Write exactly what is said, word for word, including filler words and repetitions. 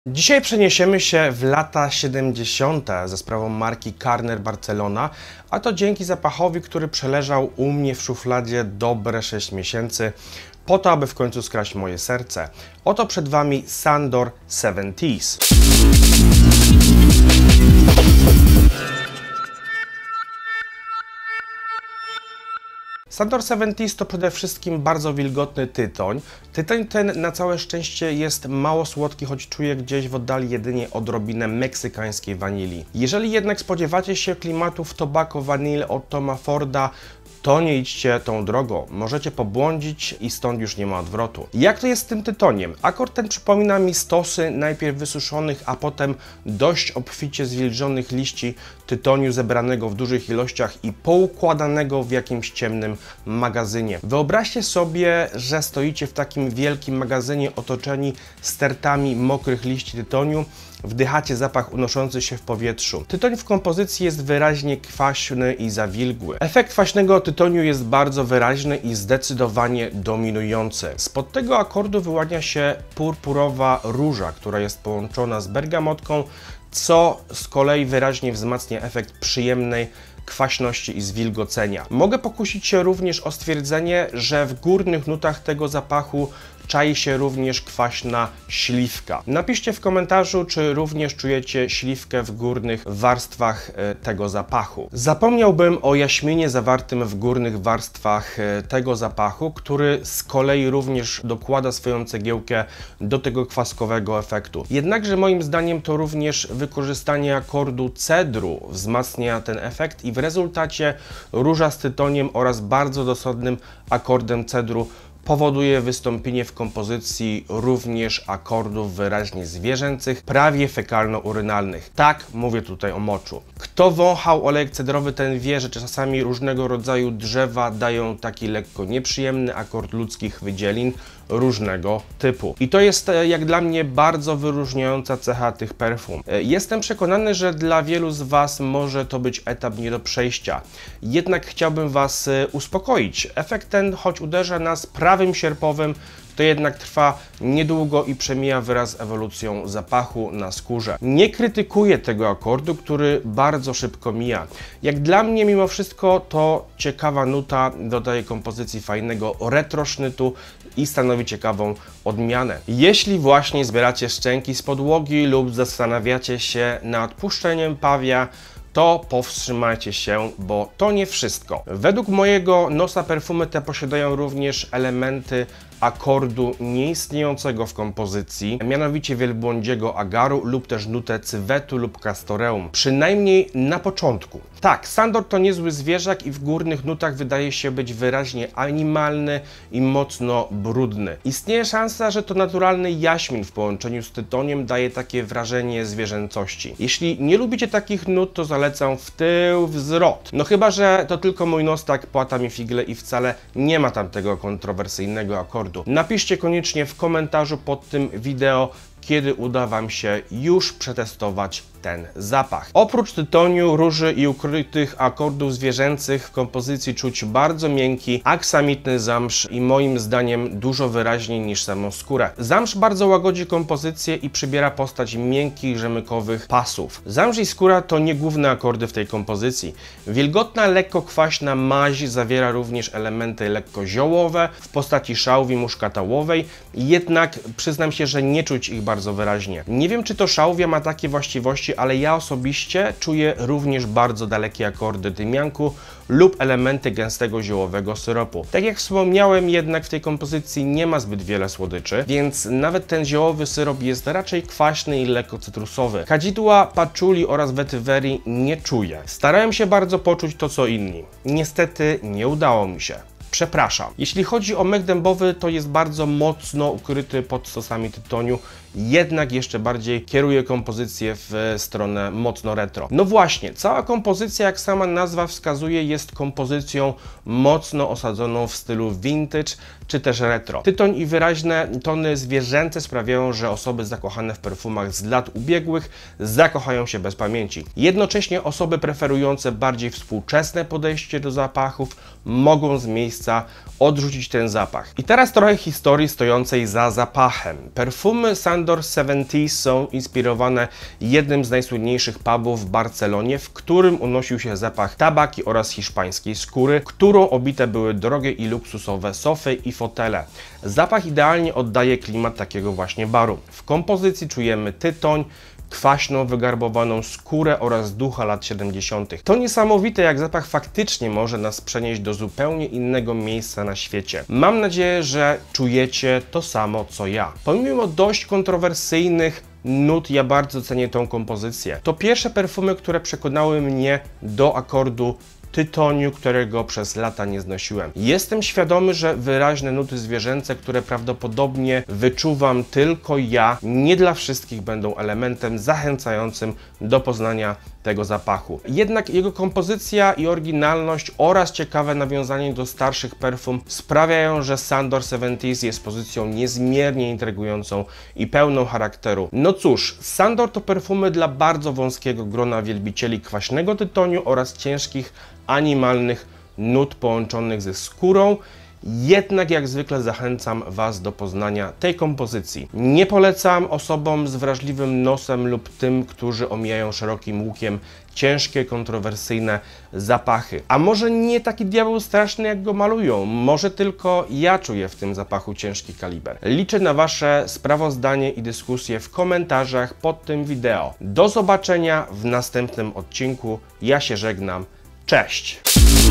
Dzisiaj przeniesiemy się w lata siedemdziesiąte ze sprawą marki Carner Barcelona, a to dzięki zapachowi, który przeleżał u mnie w szufladzie dobre sześć miesięcy, po to, aby w końcu skraść moje serce. Oto przed Wami Sandor siedemdziesiąt. Sandor siedemdziesiąt to przede wszystkim bardzo wilgotny tytoń. Tytoń ten na całe szczęście jest mało słodki, choć czuję gdzieś w oddali jedynie odrobinę meksykańskiej wanilii. Jeżeli jednak spodziewacie się klimatów tobacco vanille od Toma Forda, to nie idźcie tą drogą. Możecie pobłądzić i stąd już nie ma odwrotu. Jak to jest z tym tytoniem? Akord ten przypomina mi stosy najpierw wysuszonych, a potem dość obficie zwilżonych liści tytoniu zebranego w dużych ilościach i poukładanego w jakimś ciemnym magazynie. Wyobraźcie sobie, że stoicie w takim wielkim magazynie otoczeni stertami mokrych liści tytoniu, wdychacie zapach unoszący się w powietrzu. Tytoń w kompozycji jest wyraźnie kwaśny i zawilgły. Efekt kwaśnego tytoniu jest bardzo wyraźny i zdecydowanie dominujący. Spod tego akordu wyłania się purpurowa róża, która jest połączona z bergamotką, co z kolei wyraźnie wzmacnia efekt przyjemnej kwaśności i zwilgocenia. Mogę pokusić się również o stwierdzenie, że w górnych nutach tego zapachu czai się również kwaśna śliwka. Napiszcie w komentarzu, czy również czujecie śliwkę w górnych warstwach tego zapachu. Zapomniałbym o jaśminie zawartym w górnych warstwach tego zapachu, który z kolei również dokłada swoją cegiełkę do tego kwaskowego efektu. Jednakże moim zdaniem to również wykorzystanie akordu cedru wzmacnia ten efekt i w rezultacie róża z tytoniem oraz bardzo dosadnym akordem cedru powoduje wystąpienie w kompozycji również akordów wyraźnie zwierzęcych, prawie fekalno-urynalnych. Tak, mówię tutaj o moczu. Kto wąchał olejek cedrowy, ten wie, że czasami różnego rodzaju drzewa dają taki lekko nieprzyjemny akord ludzkich wydzielin różnego typu. I to jest jak dla mnie bardzo wyróżniająca cecha tych perfum. Jestem przekonany, że dla wielu z Was może to być etap nie do przejścia. Jednak chciałbym Was uspokoić. Efekt ten, choć uderza nas prawym sierpowym, to jednak trwa niedługo i przemija wraz z ewolucją zapachu na skórze. Nie krytykuję tego akordu, który bardzo szybko mija. Jak dla mnie mimo wszystko to ciekawa nuta dodaje kompozycji fajnego retro sznytu i stanowi ciekawą odmianę. Jeśli właśnie zbieracie szczęki z podłogi lub zastanawiacie się nad puszczeniem pawia, to powstrzymajcie się, bo to nie wszystko. Według mojego nosa perfumy te posiadają również elementy akordu nieistniejącego w kompozycji, mianowicie wielbłądziego agaru lub też nutę cywetu lub castoreum, przynajmniej na początku. Tak, Sandor to niezły zwierzak i w górnych nutach wydaje się być wyraźnie animalny i mocno brudny. Istnieje szansa, że to naturalny jaśmin w połączeniu z tytoniem daje takie wrażenie zwierzęcości. Jeśli nie lubicie takich nut, to zalecam w tył wzrot. No chyba, że to tylko mój nos tak płata mi figle i wcale nie ma tam tego kontrowersyjnego akordu. Napiszcie koniecznie w komentarzu pod tym wideo, kiedy uda Wam się już przetestować ten zapach. Oprócz tytoniu, róży i ukrytych akordów zwierzęcych w kompozycji czuć bardzo miękki, aksamitny zamsz i moim zdaniem dużo wyraźniej niż samą skórę. Zamsz bardzo łagodzi kompozycję i przybiera postać miękkich, rzemykowych pasów. Zamsz i skóra to nie główne akordy w tej kompozycji. Wilgotna, lekko kwaśna maź zawiera również elementy lekko ziołowe w postaci szałwi muszkatałowej, jednak przyznam się, że nie czuć ich bardzo wyraźnie. Nie wiem, czy to szałwia ma takie właściwości, ale ja osobiście czuję również bardzo dalekie akordy tymianku lub elementy gęstego ziołowego syropu. Tak jak wspomniałem, jednak w tej kompozycji nie ma zbyt wiele słodyczy, więc nawet ten ziołowy syrop jest raczej kwaśny i lekko cytrusowy. Kadzidła, patchouli oraz vetiverii nie czuję. Starałem się bardzo poczuć to, co inni. Niestety nie udało mi się. Przepraszam. Jeśli chodzi o mek dębowy, to jest bardzo mocno ukryty pod stosami tytoniu, jednak jeszcze bardziej kieruje kompozycję w stronę mocno retro. No właśnie, cała kompozycja, jak sama nazwa wskazuje, jest kompozycją mocno osadzoną w stylu vintage czy też retro. Tytoń i wyraźne tony zwierzęce sprawiają, że osoby zakochane w perfumach z lat ubiegłych zakochają się bez pamięci. Jednocześnie osoby preferujące bardziej współczesne podejście do zapachów mogą z miejsca miejsca odrzucić ten zapach. I teraz trochę historii stojącej za zapachem. Perfumy Sandor siedemdziesiąt są inspirowane jednym z najsłynniejszych pubów w Barcelonie, w którym unosił się zapach tabaki oraz hiszpańskiej skóry, którą obite były drogie i luksusowe sofy i fotele. Zapach idealnie oddaje klimat takiego właśnie baru. W kompozycji czujemy tytoń, kwaśną, wygarbowaną skórę oraz ducha lat siedemdziesiątych. To niesamowite, jak zapach faktycznie może nas przenieść do zupełnie innego miejsca na świecie. Mam nadzieję, że czujecie to samo co ja. Pomimo dość kontrowersyjnych nut, ja bardzo cenię tą kompozycję. To pierwsze perfumy, które przekonały mnie do akordu tytoniu, którego przez lata nie znosiłem. Jestem świadomy, że wyraźne nuty zwierzęce, które prawdopodobnie wyczuwam tylko ja, nie dla wszystkich będą elementem zachęcającym do poznania tego zapachu. Jednak jego kompozycja i oryginalność oraz ciekawe nawiązanie do starszych perfum sprawiają, że Sandor siedemdziesiąt jest pozycją niezmiernie intrygującą i pełną charakteru. No cóż, Sandor to perfumy dla bardzo wąskiego grona wielbicieli kwaśnego tytoniu oraz ciężkich, animalnych nut połączonych ze skórą. Jednak jak zwykle zachęcam Was do poznania tej kompozycji. Nie polecam osobom z wrażliwym nosem lub tym, którzy omijają szerokim łukiem ciężkie, kontrowersyjne zapachy. A może nie taki diabeł straszny, jak go malują? Może tylko ja czuję w tym zapachu ciężki kaliber. Liczę na Wasze sprawozdanie i dyskusje w komentarzach pod tym wideo. Do zobaczenia w następnym odcinku. Ja się żegnam. Cześć!